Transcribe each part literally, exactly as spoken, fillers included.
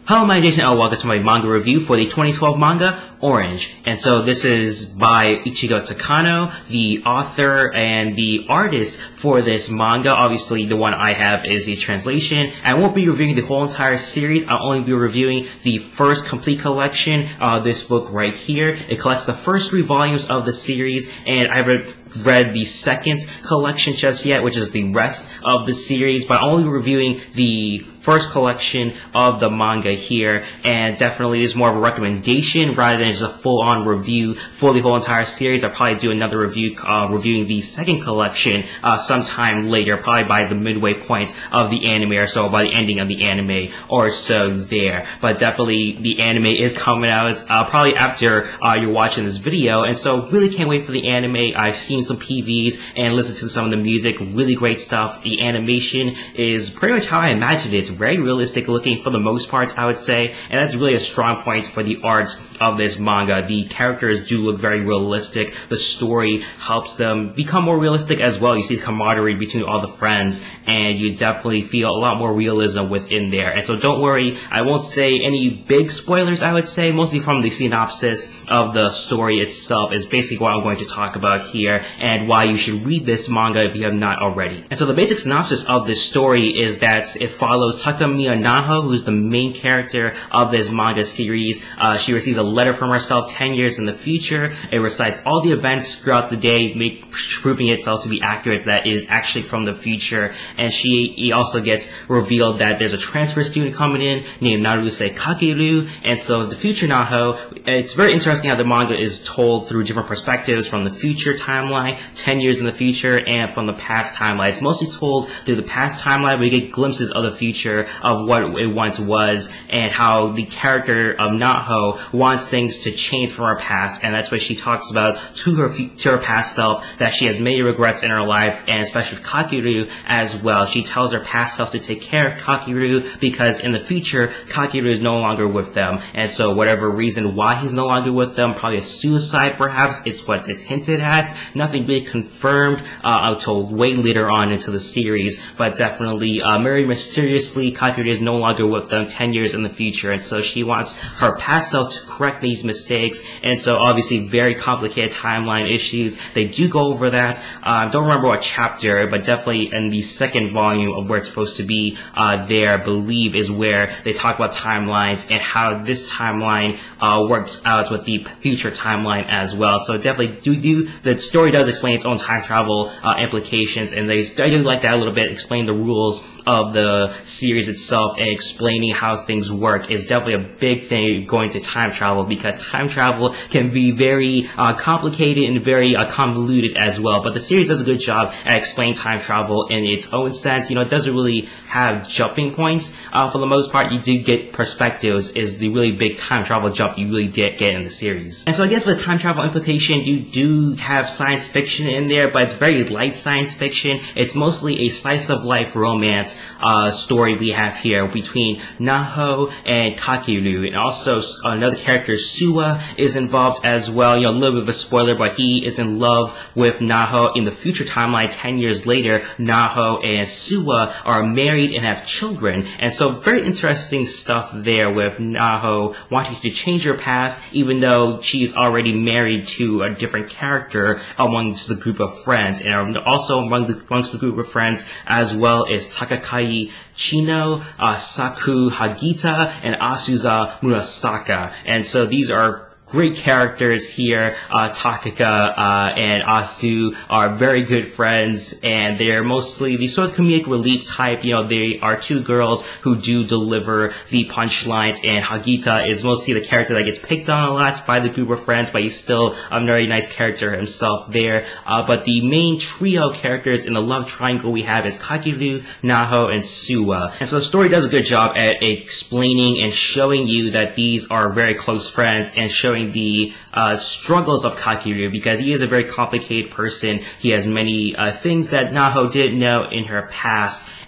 Hello, my name is Jason L. Welcome to my manga review for the twenty twelve manga, Orange. And so this is by Ichigo Takano, the author and the artist for this manga. Obviously, the one I have is the translation. I won't be reviewing the whole entire series. I'll only be reviewing the first complete collection, uh, this book right here. It collects the first three volumes of the series, and I haven't read the second collection just yet, which is the rest of the series, but I'm only reviewing the first collection of the manga here, and definitely is more of a recommendation rather than just a full-on review for the whole entire series. I'll probably do another review uh, reviewing the second collection uh, sometime later, probably by the midway point of the anime or so, by the ending of the anime or so there. But definitely the anime is coming out uh, probably after uh, you're watching this video, and so really can't wait for the anime. I've seen some P Vs and listened to some of the music, really great stuff. The animation is pretty much how I imagined it. It's very realistic looking for the most part, I would say, and that's really a strong point for the art of this manga. The characters do look very realistic. The story helps them become more realistic as well. You see the camaraderie between all the friends, and you definitely feel a lot more realism within there. And so don't worry, I won't say any big spoilers, I would say, mostly from the synopsis of the story itself is basically what I'm going to talk about here, and why you should read this manga if you have not already. And so the basic synopsis of this story is that it follows Takamiya Naho, who's the main character of this manga series. Uh, she receives a letter from herself ten years in the future. It recites all the events throughout the day, make, proving itself to be accurate that it is actually from the future. And she he also gets revealed that there's a transfer student coming in named Naruse Kakeru. And so the future Naho, it's very interesting how the manga is told through different perspectives, from the future timeline, ten years in the future, and from the past timeline. It's mostly told through the past timeline. We get glimpses of the future of what it once was, and how the character of Naho wants things to change from her past, and that's what she talks about to her to her past self, that she has many regrets in her life, and especially with Kakeru as well. She tells her past self to take care of Kakeru because in the future Kakeru is no longer with them, and so whatever reason why he's no longer with them, probably a suicide perhaps, it's what it's hinted at. Nothing really confirmed uh, until way later on into the series, but definitely uh, very mysteriously Kakeru is no longer with them ten years in the future, and so she wants her past self to correct these mistakes. And so obviously very complicated timeline issues. They do go over that. I uh, don't remember what chapter, but definitely in the second volume of where it's supposed to be uh, there, I believe, is where they talk about timelines and how this timeline uh, works out with the future timeline as well. So definitely do do the story does explain its own time travel uh, implications, and they I do like that a little bit. Explain the rules of the series itself and explaining how things work is definitely a big thing going to time travel, because time travel can be very uh, complicated and very uh, convoluted as well. But the series does a good job at explaining time travel in its own sense. You know, it doesn't really have jumping points uh, for the most part. You do get perspectives is the really big time travel jump you really did get in the series. And so I guess with time travel implication, you do have science fiction in there, but it's very light science fiction. It's mostly a slice of life romance uh, story we have here between Naho and Kakeru, and also another character, Suwa, is involved as well. You know, a little bit of a spoiler, but he is in love with Naho. In the future timeline, ten years later, Naho and Suwa are married and have children, and so very interesting stuff there with Naho wanting to change her past, even though she's already married to a different character amongst the group of friends, and also among the, amongst the group of friends as well is Takakai Chino, uh, Saku Hagita, and Asuza Murasaka. And so these are great characters here. uh, Takaka uh, and Asu are very good friends, and they're mostly the sort of comedic relief type. You know, they are two girls who do deliver the punchlines, and Hagita is mostly the character that gets picked on a lot by the group of friends, but he's still a very nice character himself there. Uh, but the main trio characters in the love triangle we have is Kakeru, Naho, and Suwa. And so the story does a good job at explaining and showing you that these are very close friends, and showing the uh, struggles of Kakeru, because he is a very complicated person. He has many uh, things that Naho didn't know in her past,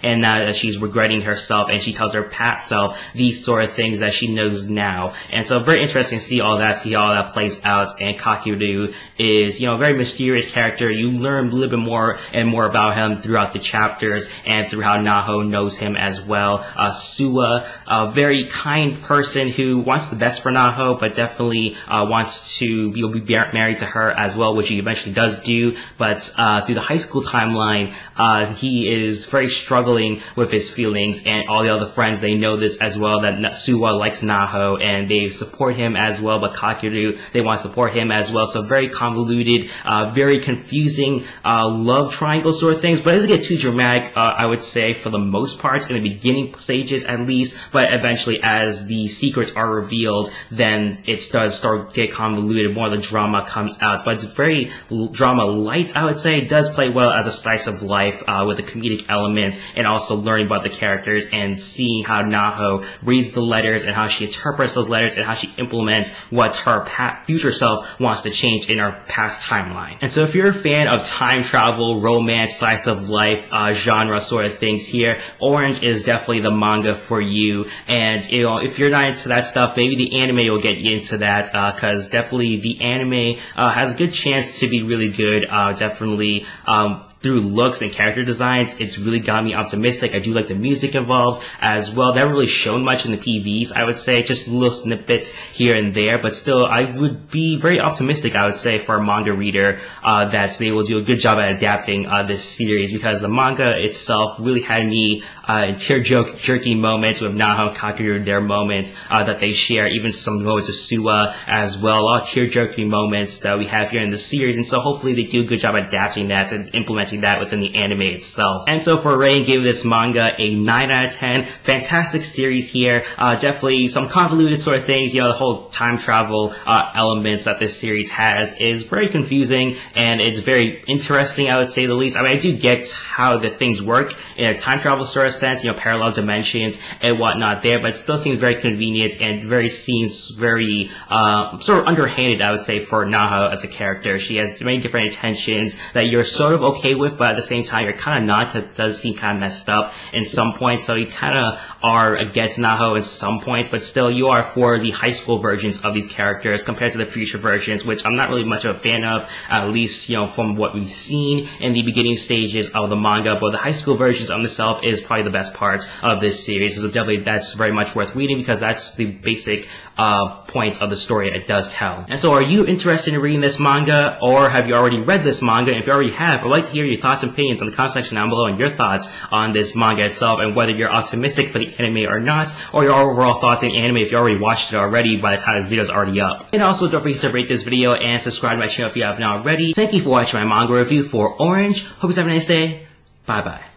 and now that she's regretting herself, and she tells her past self these sort of things that she knows now. And so very interesting to see all that, see how all that plays out. And Kakeru is, you know, a very mysterious character. You learn a little bit more and more about him throughout the chapters and through how Naho knows him as well. Uh, Suwa, a very kind person who wants the best for Naho, but definitely uh, wants to, you know, be married to her as well, which he eventually does do. But uh, through the high school timeline, uh, he is very struggling with his feelings, and all the other friends, they know this as well, that Suwa likes Naho, and they support him as well, but Kakeru, they want to support him as well. So very convoluted, uh, very confusing uh, love triangle sort of things, but it doesn't get too dramatic, uh, I would say, for the most part, in the beginning stages at least, but eventually as the secrets are revealed, then it does start get convoluted, more of the drama comes out. But it's very drama light, I would say. It does play well as a slice of life uh, with the comedic elements, and also learning about the characters and seeing how Naho reads the letters and how she interprets those letters and how she implements what her pa future self wants to change in her past timeline. And so if you're a fan of time travel, romance, slice of life, uh, genre sort of things here, Orange is definitely the manga for you. And, you know, if you're not into that stuff, maybe the anime will get you into that, uh, cause definitely the anime, uh, has a good chance to be really good, uh, definitely, um, through looks and character designs, it's really got me optimistic. I do like the music involved as well. That really shown much in the P Vs, I would say, just little snippets here and there, but still, I would be very optimistic, I would say, for a manga reader, uh, that they will do a good job at adapting, uh, this series, because the manga itself really had me, uh, in tear-jerky moments with Naho and Kakeru, their moments, uh, that they share, even some moments with Suwa as well, a lot of tear-jerky moments that we have here in the series, and so hopefully they do a good job adapting that and implementing that within the anime itself. And so for Rain, gave this manga a nine out of ten. Fantastic series here. Uh, definitely some convoluted sort of things. You know, the whole time travel uh, elements that this series has is very confusing, and it's very interesting, I would say the least. I mean, I do get how the things work in a time travel sort of sense, you know, parallel dimensions and whatnot there, but it still seems very convenient and very seems very uh, sort of underhanded, I would say, for Naho as a character. She has many different intentions that you're sort of okay with, but at the same time, you're kind of not, because it does seem kind of messed up in some points, so you kind of are against Naho in some points, but still you are for the high school versions of these characters compared to the future versions, which I'm not really much of a fan of, at least, you know, from what we've seen in the beginning stages of the manga. But the high school versions of itself is probably the best part of this series, so definitely that's very much worth reading, because that's the basic uh, points of the story it does tell. And so are you interested in reading this manga, or have you already read this manga? If you already have, I'd like to hear your thoughts and opinions in the comment section down below, and your thoughts on this manga itself, and whether you're optimistic for the anime or not, or your overall thoughts in anime if you already watched it already by the time this video is already up. And also don't forget to rate this video and subscribe to my channel if you have not already. Thank you for watching my manga review for Orange. Hope you have a nice day. Bye bye.